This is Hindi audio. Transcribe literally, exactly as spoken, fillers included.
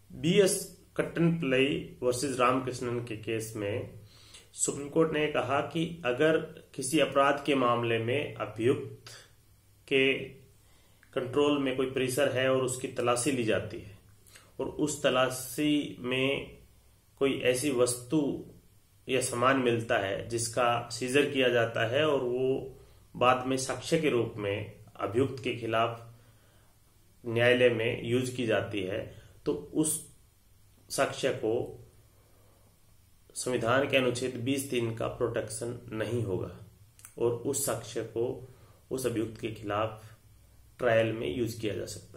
B S Kattanpalli versus Ramakrishnan के केस में सुप्रीम कोर्ट ने कहा कि अगर किसी अपराध के मामले में अभियुक्त के कंट्रोल में कोई परिसर है और उसकी तलाशी ली जाती है और उस तलाशी में कोई ऐसी वस्तु या सामान मिलता है जिसका सीजर किया जाता है और वो बाद में साक्ष्य के रूप में अभियुक्त के खिलाफ न्यायालय में यूज की जाती है, तो उस साक्ष्य को संविधान के अनुच्छेद बीस तीन का प्रोटेक्शन नहीं होगा और उस साक्ष्य को उस अभियुक्त के खिलाफ ट्रायल में यूज किया जा सकता है।